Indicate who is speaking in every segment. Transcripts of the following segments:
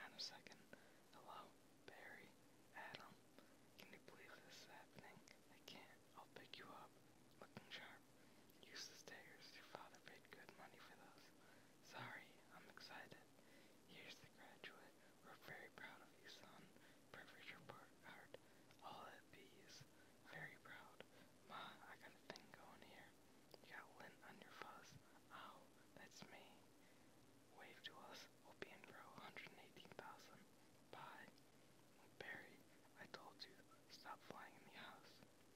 Speaker 1: on a second. Hello, Barry, Adam. Can you believe this is happening? I can't. I'll pick you up. Looking sharp. Use the stairs. Your father paid good money for those. Sorry, I'm excited. Here's the graduate. We're very proud of you, son. Perfect report card. All at B's. Very proud. Ma, I got a thing going here. You got lint on your fuzz. Ow, that's me. Wave to us. We'll be in row 118,000. Bye. Barry, I told you. Stop flying in the house.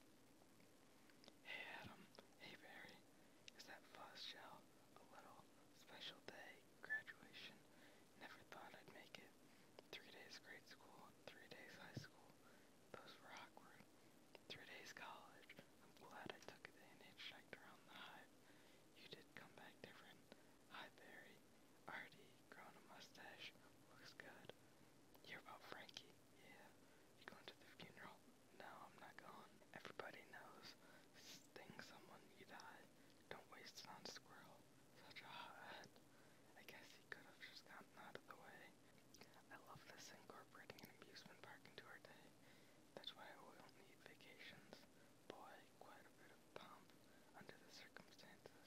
Speaker 1: Hey, Adam. Hey, Barry. Is that fuzz gel? A little special day. Graduation. Never thought I'd make it. 3 days grade school. 3 days high school. Those were awkward. 3 days college. I'm glad I took a day and hitchhiked around the hive. You did come back different. Hi, Barry. Artie, growing a mustache. Looks good. Hear about Frankie? Yeah. You going to the funeral? No, I'm not going. Everybody knows. Sting someone, you die. Don't waste it on Squirrel. Such a hothead. I guess he could have just gotten out of the way. I love this incorporating an amusement park into our day. That's why we don't need vacations. Boy, quite a bit of pomp under the circumstances.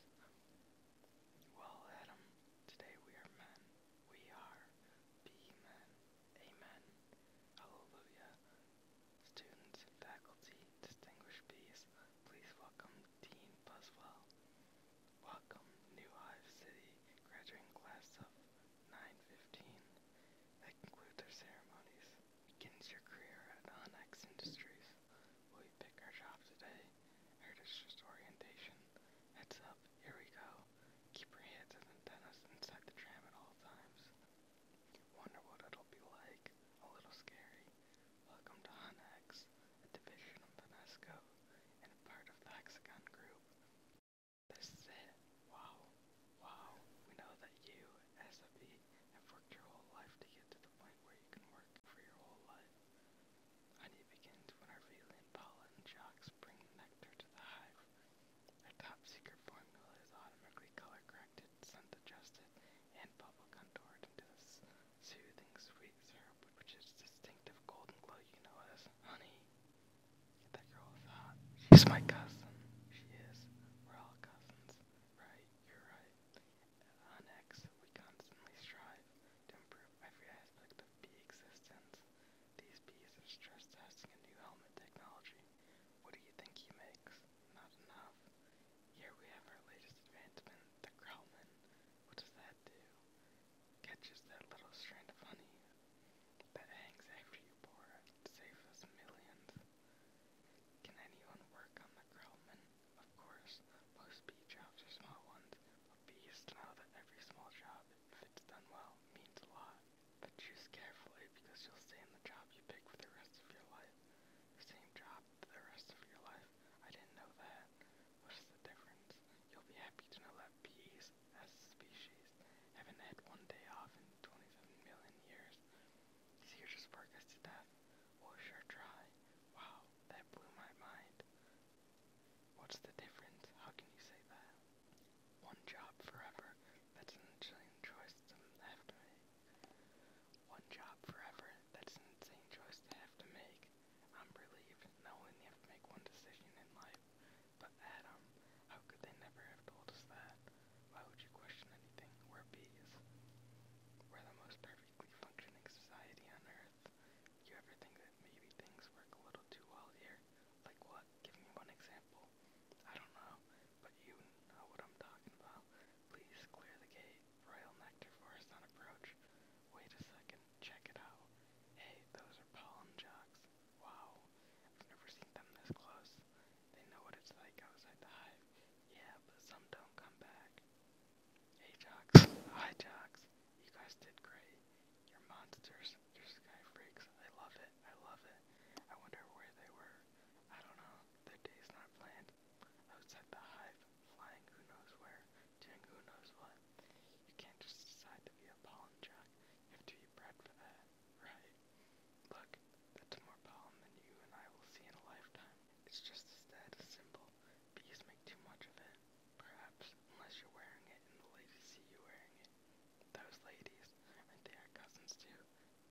Speaker 1: Well, Adam, today we are men. We are be men. Amen. Hallelujah. Students, faculty, distinguished B's, please welcome Dean Buswell. Welcome, New Hive City, graduating class of 915. That concludes our ceremonies. Begins your career at Onyx Industries. Will you pick our job today? Heard it's just orientation. Heads up, here we go. Keep your hands and antennas inside the tram at all times. Wonder what it'll be like. A little scary. Welcome to Onyx, a division of Vanesco, and a part of the Hexagon Group. This is it. Wow. Wow. We know that you, as a bee, have worked your whole life to get to the point where you can work for your whole life. Honey begins when our alien pollen jocks bring nectar to the hive. Our top secret formula is automatically color corrected, scent adjusted, and bubble contoured into this soothing sweet syrup, which is distinctive golden glow you know as honey. That girl is hot. She's my cousin. She is. We're all cousins. Right, you're right. On X, we constantly strive to improve every aspect of bee existence. These bees are stress testing a new helmet technology. What do you think he makes? Not enough. Here we have our latest advancement, the Grellman. What does that do? Catches that little strand of honey that hangs after you pour it. Saves us millions. Can anyone work on the Grellman? Of course, most bee jobs are small ones, but bees know that every small job, if it's done well, means a lot. But choose carefully because you'll stay in the job you pick for the rest of your life. The same job for the rest of your life. I didn't know that. What is the difference? You'll be happy to know that bees, as a species, haven't had one day off in 27 million years. These here just work us to death. We'll sure try. Wow, that blew my mind. What's the difference? How can you say that? One job forever. That's an insane choice to have to make. One job forever. That's an insane choice to have to make. I'm relieved knowing you have to make one decision in life. But Adam, how could they never have told us that? Why would you question anything? We're bees. We're the most perfectly functioning society on Earth. You ever think that maybe things work a little too well here? Like what? Give me one example. I don't know, but you know what I'm talking about. Please clear the gate. Royal nectar forest on approach. Wait a second. Check it out. Hey, those are pollen jocks. Wow. I've never seen them this close. They know what it's like outside the hive. Yeah, but some don't come back. Hey, jocks. Hi, jocks. You guys did great. You're monsters. You're sky freaks. I love it. I love it. I wonder where they were. I don't know. Their day's not planned. Outside the hive, flying who knows where, doing who knows what. You can't just decide to be a pollen jock. You have to be bred for that, right? Look, that's more pollen than you and I will see in a lifetime. It's just as dead as simple. Bees make too much of it. Perhaps, unless you're wearing it and the ladies see you wearing it. Those ladies, aren't they our cousins too?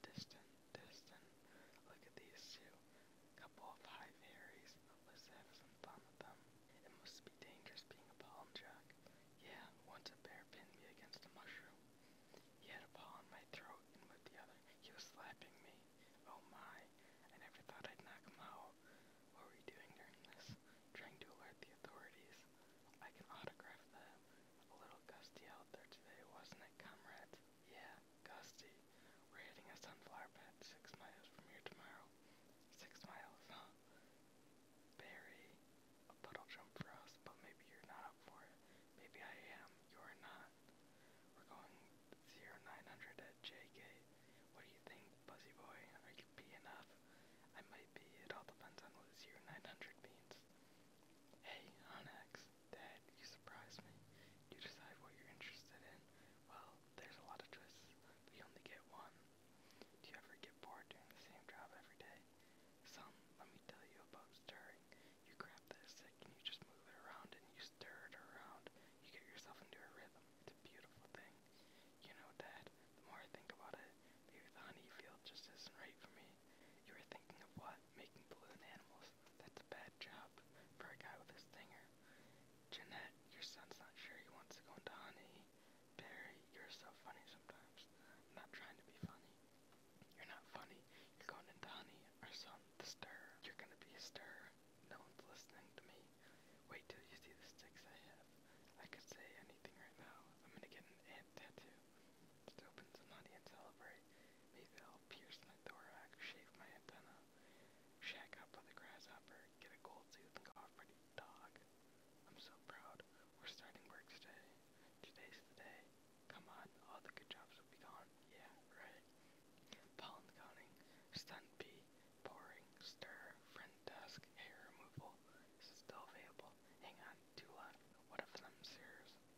Speaker 1: I could say anything right now. I'm gonna get an ant tattoo. Just open some honey and celebrate. Maybe I'll pierce my thorax, shave my antenna, shack up with a grasshopper, get a gold tooth, and go off pretty dog. I'm so proud. We're starting work today. Today's the day. Come on, all the good jobs will be gone. Yeah, right. Pollen counting, stun bee, pouring, stir, friend desk, hair removal. This is still available. Hang on, two left. What of them's yours?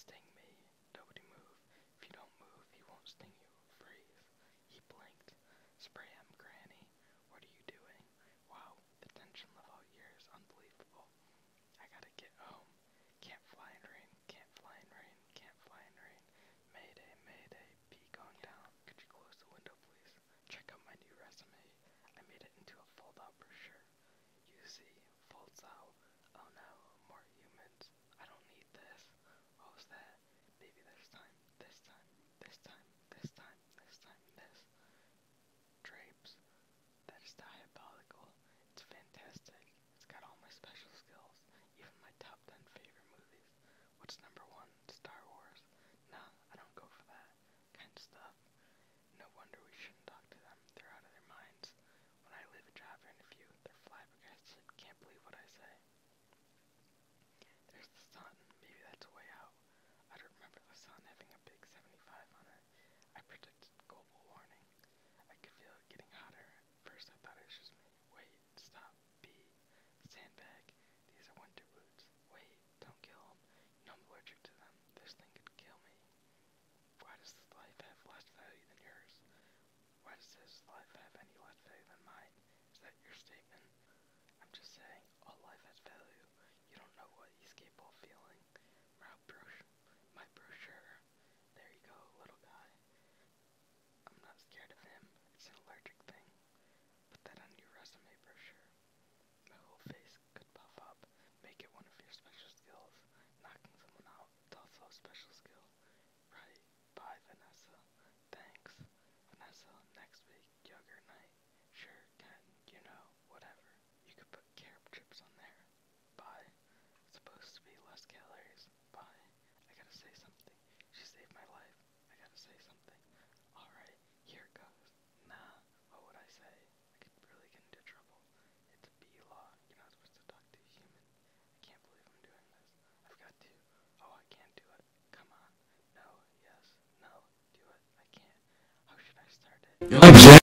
Speaker 1: Sting me. Nobody move. If you don't move, he won't sting you. Freeze. He blinked. Spray him, Granny. What are you doing? Wow, the tension level here is unbelievable. I gotta get home. Can't fly in rain. Can't fly in rain. Can't fly in rain. Mayday, mayday. P going down. Could you close the window, please? Check out my new resume. I made it into a fold-out brochure. You see, folds out. Oh no, more humans. I don't need this. What was that? Maybe this time, this time, this time, this time, this time, this. Drapes. That is diabolical. It's fantastic. It's got all my special skills, even my top 10 favorite movies. What's number 1? Star Wars. Nah, I don't go for that kind of stuff. No wonder we shouldn't talk to them. They're out of their minds. When I leave a job interview, they're flabbergasted. Can't believe what I say. There's the sun. Maybe that's a way out. I don't remember the sun having a big 75 on it. I predicted global warming. I could feel it getting hotter. First I thought it was just me. Wait, stop. B. Sandbag. These are winter boots. Wait, don't kill them. You know I'm allergic to them. This thing could kill me. Why does this life have less value than yours? Why does this life have any less value than mine? Is that your statement? I'm just saying, all life has value. You don't know what he's capable of feeling. My brochure. There you go, little guy. I'm not scared of him. It's an allergic thing. Put that on your resume brochure. My whole face could puff up. Make it one of your special skills. Knocking someone out. It's also a special skill. Right. Bye, Vanessa. Thanks. Vanessa, next week, yogurt night. Sure, Ken, you know, whatever. You could put carob chips on there. Bye. It's supposed to be less calories. Bye. I gotta say something. She saved my life. I gotta say something. Alright, here it goes. Nah, what would I say? I could really get into trouble. It's a B law. You're not supposed to talk to a human. I can't believe I'm doing this. I've got to. Oh, I can't do it. Come on. No, yes, no, do it. I can't. How should I start it?